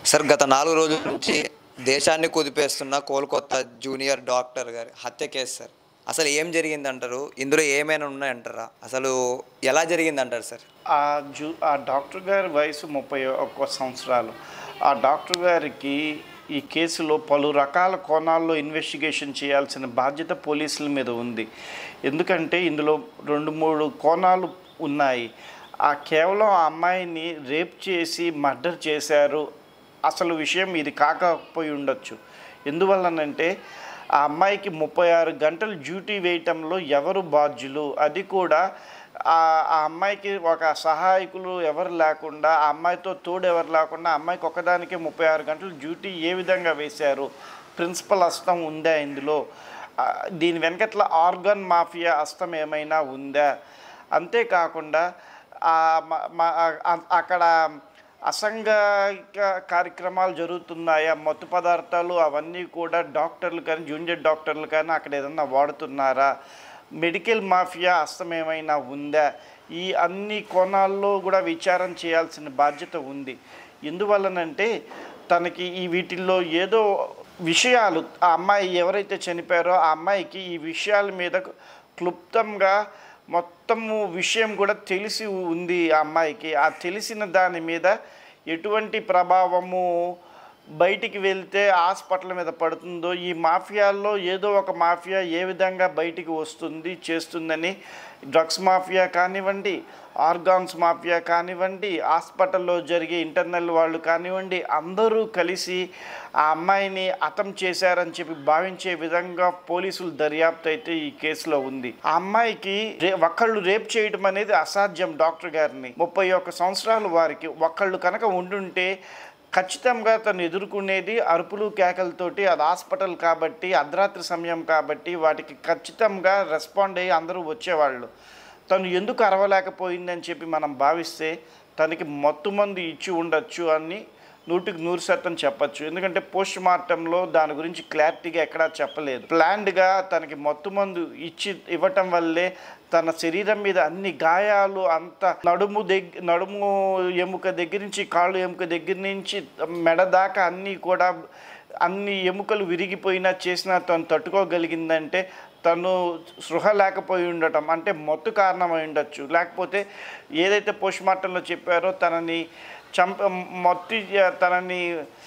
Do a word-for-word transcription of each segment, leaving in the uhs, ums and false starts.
Sir గత నాలుగు రోజుల నుంచి దేశాన్ని కుదిపేస్తున్న కోల్కతా జూనియర్ డాక్టర్ గారి హత్య కేసు సార్. అసలు ఏం జరిగిందంటారు? ఇందులో ఏమైనా ఉన్నాయంటారా? అసలు ఎలా జరిగిందంటారు సార్? ఆ జూ ఆ డాక్టర్ గారి వయసు ముప్పై ఒక్క సంవత్సరాలు. ఆ డాక్టర్ గారికి ఈ కేసులో పలు రకాల కోణాల్లో ఇన్వెస్టిగేషన్ చేయాల్సిన బాధ్యత పోలీసుల మీద ఉంది. ఎందుకంటే ఇందులో రెండు మూడు కోణాలు ఉన్నాయి. ఆ కేవలం ఆ అమ్మాయిని రేప్ చేసి మర్డర్ చేశారు అసలు విషయం ఇది కాకపోయి ఉండొచ్చు. ఎందువల్లనంటే ఆ అమ్మాయికి ముప్పై ఆరు గంటలు డ్యూటీ వేయటంలో ఎవరు బాధ్యులు, అది కూడా ఆ అమ్మాయికి ఒక సహాయకులు ఎవరు లేకుండా, ఆ అమ్మాయితో తోడు ఎవరు లేకుండా ఆ అమ్మాయికి ఒకదానికి ముప్పై ఆరు గంటలు డ్యూటీ ఏ విధంగా వేశారు? ప్రిన్సిపల్ హస్తం ఉందా ఇందులో? దీని వెనకట్ల ఆర్గన్ మాఫియా హస్తం ఏమైనా ఉందా? అంతేకాకుండా అక్కడ అసంఘిక కార్యక్రమాలు జరుగుతున్నాయా? మత్తు పదార్థాలు అవన్నీ కూడా డాక్టర్లు కానీ జూనియర్ డాక్టర్లు కానీ అక్కడ ఏదన్నా వాడుతున్నారా? మెడికల్ మాఫియా హస్తం ఏమైనా ఉందా? ఈ అన్ని కోణాల్లో కూడా విచారణ చేయాల్సిన బాధ్యత ఉంది. ఎందువల్లనంటే తనకి ఈ వీటిల్లో ఏదో విషయాలు, ఆ అమ్మాయి ఎవరైతే చనిపోయారో ఆ అమ్మాయికి ఈ విషయాల మీద క్లుప్తంగా మొత్తము విషయం కూడా తెలిసి ఉంది ఆ అమ్మాయికి. ఆ తెలిసిన దాని మీద ఎటువంటి ప్రభావము బయటికి వెళ్తే హాస్పిటల్ మీద పడుతుందో, ఈ మాఫియాల్లో ఏదో ఒక మాఫియా ఏ విధంగా బయటికి వస్తుంది చేస్తుందని, డ్రగ్స్ మాఫియా కానివ్వండి, ఆర్గాన్స్ మాఫియా కానివ్వండి, హాస్పిటల్లో జరిగే ఇంటర్నల్ వాళ్ళు కానివ్వండి, అందరూ కలిసి ఆ అమ్మాయిని హతం చేశారని చెప్పి భావించే విధంగా పోలీసులు దర్యాప్తు అయితే ఈ కేసులో ఉంది. ఆ అమ్మాయికి రే ఒక్కళ్ళు రేప్ చేయడం అనేది అసాధ్యం. డాక్టర్ గారిని ముప్పై ఒక్క సంవత్సరాలు వారికి ఒక్కళ్ళు కనుక ఉండుంటే ఖచ్చితంగా తను ఎదుర్కొనేది అరుపులు కేకలతోటి. అది హాస్పిటల్ కాబట్టి, అర్ధరాత్రి సమయం కాబట్టి వాటికి ఖచ్చితంగా రెస్పాండ్ అయ్యి అందరూ వచ్చేవాళ్ళు. తను ఎందుకు అరవలేకపోయిందని చెప్పి మనం భావిస్తే తనకి మత్తు మందు ఇచ్చి ఉండొచ్చు అని నూటికి నూరు శాతం చెప్పచ్చు. ఎందుకంటే పోస్ట్ మార్టంలో దాని గురించి క్లారిటీగా ఎక్కడా చెప్పలేదు. ప్లాన్డ్గా తనకి మత్తు మందు ఇచ్చి ఇవ్వటం వల్లే తన శరీరం మీద అన్ని గాయాలు, అంత నడుము దగ్గర నడుము ఎముక దగ్గర నుంచి కాళ్ళు ఎముక దగ్గర నుంచి మెడ దాకా అన్నీ కూడా అన్ని ఎముకలు విరిగిపోయినా చేసినా తను తట్టుకోగలిగిందంటే తను సృహ లేకపోయి ఉండటం అంటే మత్తు కారణమై ఉండొచ్చు. లేకపోతే ఏదైతే పోస్ట్ మార్టంలో చెప్పారో తనని చంప మొత్తి తనని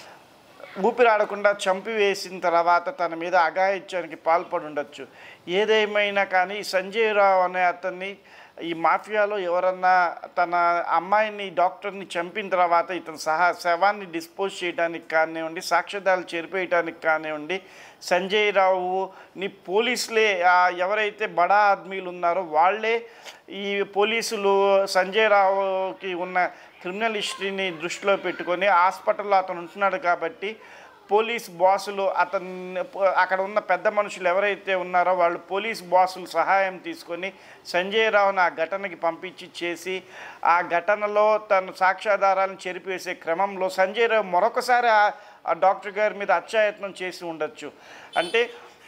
ఊపిరాడకుండా చంపివేసిన తర్వాత తన మీద అఘాయిత్యానికి పాల్పడి ఉండొచ్చు. ఏదేమైనా కానీ సంజయ్ రావు అనే అతన్ని ఈ మాఫియాలో ఎవరన్నా తన అమ్మాయిని డాక్టర్ని చంపిన తర్వాత ఇతను సహా శవాన్ని డిస్పోజ్ చేయడానికి కానివ్వండి, సాక్ష్యాధారాలు చెరిపేయడానికి కానివ్వండి, సంజయ్ రావుని పోలీసులే ఎవరైతే బడా ఆద్మీలు ఉన్నారో వాళ్ళే ఈ పోలీసులు సంజయ్ రావుకి ఉన్న క్రిమినల్ హిస్టరీని దృష్టిలో పెట్టుకొని హాస్పిటల్లో అతను ఉంటున్నాడు కాబట్టి పోలీస్ బాసులు అతన్ని అక్కడ ఉన్న పెద్ద మనుషులు ఎవరైతే ఉన్నారో వాళ్ళు పోలీస్ బాసులు సహాయం తీసుకొని సంజయ్ రావును ఆ ఘటనకి పంపించి చేసి ఆ ఘటనలో తను సాక్ష్యాధారాలను చెరిపేసే క్రమంలో సంజయ్ రావు మరొకసారి ఆ డాక్టర్ గారి మీద హత్యాయత్నం చేసి ఉండొచ్చు. అంటే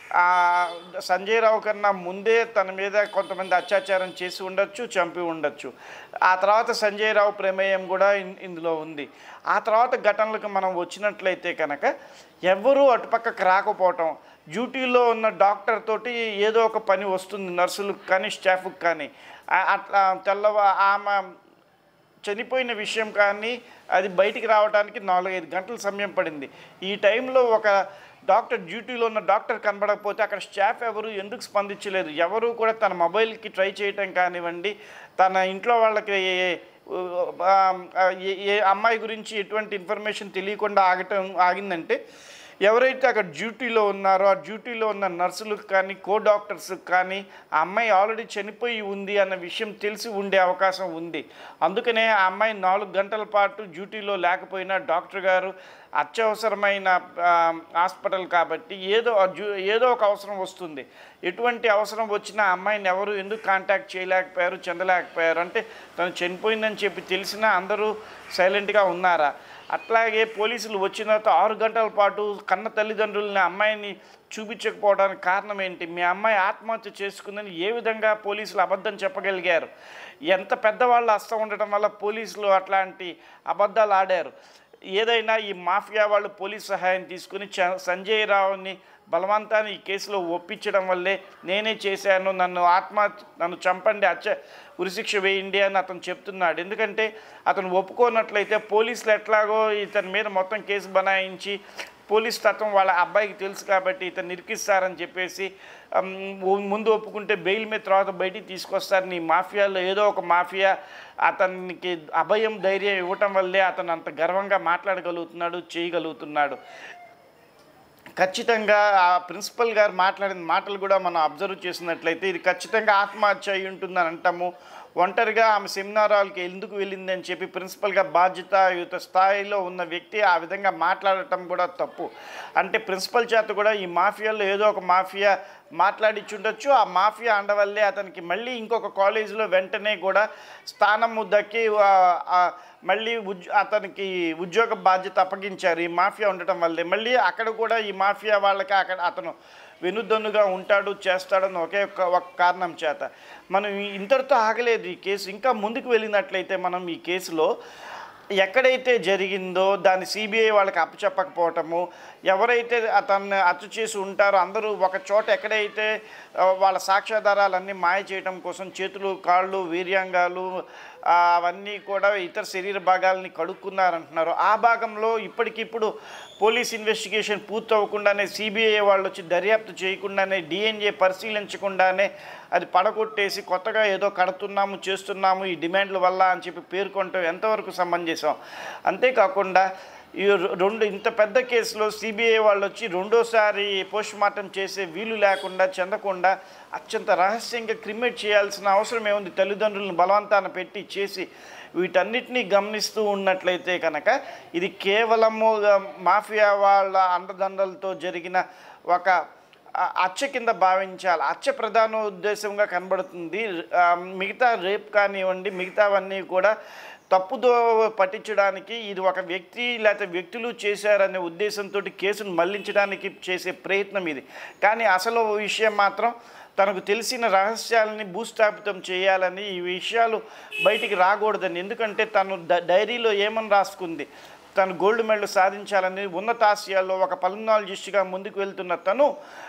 సంజయ్ రావు కన్నా ముందే తన మీద కొంతమంది అత్యాచారం చేసి ఉండొచ్చు, చంపి ఉండొచ్చు. ఆ తర్వాత సంజయ్ రావు ప్రమేయం కూడా ఇందులో ఉంది. ఆ తర్వాత ఘటనలకు మనం వచ్చినట్లయితే కనుక ఎవరూ అటుపక్కకు రాకపోవటం, డ్యూటీలో ఉన్న డాక్టర్ తోటి ఏదో ఒక పని వస్తుంది నర్సులకు కానీ స్టాఫ్కి కానీ. అట్లా తెల్లవా ఆమె చనిపోయిన విషయం కానీ అది బయటికి రావడానికి నాలుగైదు గంటల సమయం పడింది. ఈ టైంలో ఒక డాక్టర్ డ్యూటీలో ఉన్న డాక్టర్ కనబడకపోతే అక్కడ స్టాఫ్ ఎవరు ఎందుకు స్పందించలేదు? ఎవరు కూడా తన మొబైల్కి ట్రై చేయటం కానివ్వండి, తన ఇంట్లో వాళ్ళకి ఏ అమ్మాయి గురించి ఎటువంటి ఇన్ఫర్మేషన్ తెలియకుండా ఆగటం ఆగిందంటే ఎవరైతే అక్కడ డ్యూటీలో ఉన్నారో ఆ డ్యూటీలో ఉన్న నర్సులకు కానీ కో డాక్టర్స్కి కానీ ఆ అమ్మాయి ఆల్రెడీ చనిపోయి ఉంది అన్న విషయం తెలిసి ఉండే అవకాశం ఉంది. అందుకనే ఆ అమ్మాయి నాలుగు గంటల పాటు డ్యూటీలో లేకపోయినా డాక్టర్ గారు అత్యవసరమైన హాస్పిటల్ కాబట్టి ఏదో ఏదో ఒక అవసరం వస్తుంది. ఎటువంటి అవసరం వచ్చినా అమ్మాయిని ఎవరు ఎందుకు కాంటాక్ట్ చేయలేకపోయారు, చెందలేకపోయారు? అంటే తను చనిపోయిందని చెప్పి తెలిసినా అందరూ సైలెంట్గా ఉన్నారా? అట్లాగే పోలీసులు వచ్చిన తర్వాత ఆరు గంటల పాటు కన్న తల్లిదండ్రులని అమ్మాయిని చూపించకపోవడానికి కారణం ఏంటి? మీ అమ్మాయి ఆత్మహత్య చేసుకుందని ఏ విధంగా పోలీసులు అబద్ధం చెప్పగలిగారు? ఎంత పెద్దవాళ్ళ హస్తం ఉండటం వల్ల పోలీసులు అట్లాంటి అబద్ధాలు ఆడారు? ఏదైనా ఈ మాఫియా వాళ్ళు పోలీస్ సహాయం తీసుకుని చ సంజయ్ రావుని బలవంతాన్ని ఈ కేసులో ఒప్పించడం వల్లే నేనే చేశాను, నన్ను ఆత్మ నన్ను చంపండి, అచ్చ ఉరిశిక్ష వేయండి అని అతను చెప్తున్నాడు. ఎందుకంటే అతను ఒప్పుకోనట్లయితే పోలీసులు ఎట్లాగో ఇతని మీద మొత్తం కేసు బనాయించి పోలీస్ తత్వం వాళ్ళ అబ్బాయికి తెలుసు కాబట్టి ఇతను నిరికిస్తారని చెప్పేసి ముందు ఒప్పుకుంటే బెయిల్ మీద తర్వాత బయటికి తీసుకొస్తారు. నీ మాఫియాలో ఏదో ఒక మాఫియా అతనికి అభయం ధైర్యం ఇవ్వటం వల్లే అతను అంత గర్వంగా మాట్లాడగలుగుతున్నాడు, చేయగలుగుతున్నాడు. ఖచ్చితంగా ఆ ప్రిన్సిపల్ గారు మాట్లాడిన మాటలు కూడా మనం అబ్జర్వ్ చేసినట్లయితే ఇది ఖచ్చితంగా ఆత్మహత్య అయి ఉంటుందని అంటాము. ఒంటరిగా ఆమె సెమినార్ హాల్కి ఎందుకు వెళ్ళిందని చెప్పి ప్రిన్సిపల్గా బాధ్యతాయుత స్థాయిలో ఉన్న వ్యక్తి ఆ విధంగా మాట్లాడటం కూడా తప్పు. అంటే ప్రిన్సిపల్ చేత కూడా ఈ మాఫియాలో ఏదో ఒక మాఫియా మాట్లాడిచ్చుండొచ్చు. ఆ మాఫియా అండవల్లే అతనికి మళ్ళీ ఇంకొక కాలేజీలో వెంటనే కూడా స్థానము దక్కి మళ్ళీ ఉద్ అతనికి ఉద్యోగ బాధ్యత అప్పగించారు ఈ మాఫియా ఉండటం వల్లే. మళ్ళీ అక్కడ కూడా ఈ మాఫియా వాళ్ళకి అక్కడ అతను వెనుదన్నుగా ఉంటాడు, చేస్తాడని ఒకే ఒక కారణం చేత. మనం ఇంతటితో ఆగలేదు ఈ కేసు. ఇంకా ముందుకు వెళ్ళినట్లయితే మనం ఈ కేసులో ఎక్కడైతే జరిగిందో దాన్ని సిబిఐ వాళ్ళకి అప్పచెప్పకపోవటము, ఎవరైతే అతన్ని హత్య చేసి ఉంటారో అందరూ ఒక చోట ఎక్కడైతే వాళ్ళ సాక్ష్యాధారాలన్నీ మాయ చేయడం కోసం చేతులు కాళ్ళు వీర్యాంగాలు అవన్నీ కూడా ఇతర శరీర భాగాలని కడుక్కున్నారంటున్నారు. ఆ భాగంలో ఇప్పటికిప్పుడు పోలీస్ ఇన్వెస్టిగేషన్ పూర్తి అవ్వకుండానే సిబిఐ వాళ్ళు వచ్చి దర్యాప్తు చేయకుండానే డిఎన్ఏ పరిశీలించకుండానే అది పడగొట్టేసి కొత్తగా ఏదో కడుతున్నాము చేస్తున్నాము ఈ డిమాండ్ల వల్ల అని చెప్పి పేర్కొంటాం ఎంతవరకు సమంజసం. అంతేకాకుండా ఈ రెండు ఇంత పెద్ద కేసులో సిబిఐ వాళ్ళు వచ్చి రెండోసారి పోస్ట్ మార్టం చేసే వీలు లేకుండా చెందకుండా అత్యంత రహస్యంగా క్రిమినేట్ చేయాల్సిన అవసరం ఏముంది? తల్లిదండ్రులను బలవంతాన పెట్టి చేసి వీటన్నిటినీ గమనిస్తూ ఉన్నట్లయితే కనుక ఇది కేవలము మాఫియా వాళ్ళ అండదండలతో జరిగిన ఒక హత్య కింద భావించాలి. హత్య ప్రధాన ఉద్దేశంగా కనబడుతుంది. మిగతా రేప్ కానివ్వండి మిగతావన్నీ కూడా తప్పుదో పట్టించడానికి ఇది ఒక వ్యక్తి లేకపోతే వ్యక్తులు చేశారనే ఉద్దేశంతో కేసును మళ్లించడానికి చేసే ప్రయత్నం ఇది. కానీ అసలు విషయం మాత్రం తనకు తెలిసిన రహస్యాలని భూస్థాపితం చేయాలని, ఈ విషయాలు బయటికి రాకూడదని. ఎందుకంటే తను డైరీలో ఏమని రాసుకుంది, తను గోల్డ్ మెడల్ సాధించాలని ఉన్నతాశయాల్లో ఒక పల్మనాలజిస్ట్గా ముందుకు వెళ్తున్న తను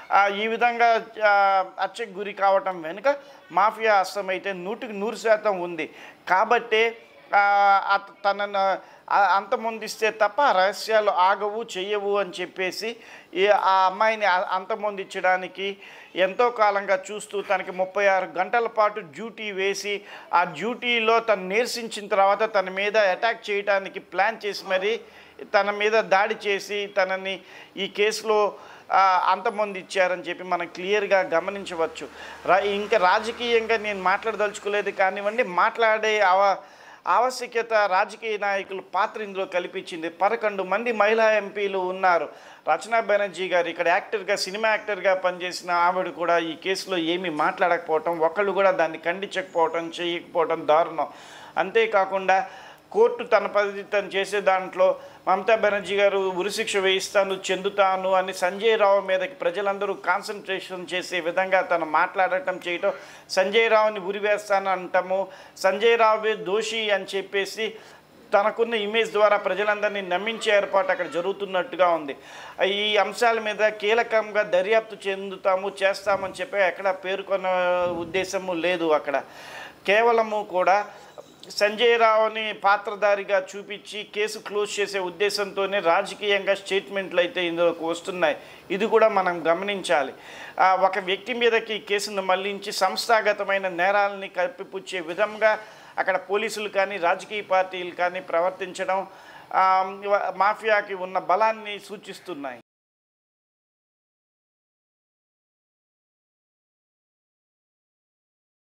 ఈ విధంగా హత్యకు గురి కావటం వెనుక మాఫియా హస్తమైతే నూటికి నూరు శాతం ఉంది. కాబట్టే తనను అంతమొందిస్తే తప్ప రహస్యాలు ఆగవు చెయ్యవు అని చెప్పేసి ఆ అమ్మాయిని అంతమొందించడానికి ఎంతో కాలంగా చూస్తూ తనకి ముప్పై ఆరు గంటల పాటు డ్యూటీ వేసి ఆ డ్యూటీలో తను నిరసించిన తర్వాత తన మీద అటాక్ చేయడానికి ప్లాన్ చేసి మరి తన మీద దాడి చేసి తనని ఈ కేసులో అంతమంది ఇచ్చారని చెప్పి మనం క్లియర్గా గమనించవచ్చు. రా ఇంకా రాజకీయంగా నేను మాట్లాడదలుచుకోలేదు కానివ్వండి, మాట్లాడే అవ ఆవశ్యకత రాజకీయ నాయకుల పాత్ర ఇందులో కల్పించింది. పదకొండు మంది మహిళా ఎంపీలు ఉన్నారు. రచనా బెనర్జీ గారు ఇక్కడ యాక్టర్గా సినిమా యాక్టర్గా పనిచేసిన ఆవిడ కూడా ఈ కేసులో ఏమీ మాట్లాడకపోవటం, ఒకళ్ళు కూడా దాన్ని ఖండించకపోవటం చేయకపోవటం దారుణం. అంతేకాకుండా కోర్టు తన పద్ధతి తను చేసే దాంట్లో మమతా బెనర్జీ గారు ఉరిశిక్ష వేయిస్తాను చెందుతాను అని సంజయ్ రావు మీదకి ప్రజలందరూ కాన్సన్ట్రేషన్ చేసే విధంగా తను మాట్లాడటం చేయటం, సంజయ్ రావుని ఉరివేస్తాను అంటాము, సంజయ్ రావే దోషి అని చెప్పేసి తనకున్న ఇమేజ్ ద్వారా ప్రజలందరినీ నమ్మించే ఏర్పాటు అక్కడ జరుగుతున్నట్టుగా ఉంది. ఈ అంశాల మీద కీలకంగా దర్యాప్తు చెందుతాము చేస్తామని చెప్పి ఎక్కడ పేర్కొన్న ఉద్దేశము లేదు. అక్కడ కేవలము కూడా సంజయ్ రావుని పాత్రధారిగా చూపించి కేసు క్లోజ్ చేసే ఉద్దేశంతోనే రాజకీయంగా స్టేట్మెంట్లు అయితే ఇందులోకి వస్తున్నాయి. ఇది కూడా మనం గమనించాలి. ఒక వ్యక్తి మీదకి కేసును మళ్లించి సంస్థాగతమైన నేరాలని కప్పిపుచ్చే విధంగా అక్కడ పోలీసులు కానీ రాజకీయ పార్టీలు కానీ ప్రవర్తించడం మాఫియాకి ఉన్న బలాన్ని సూచిస్తున్నాయి.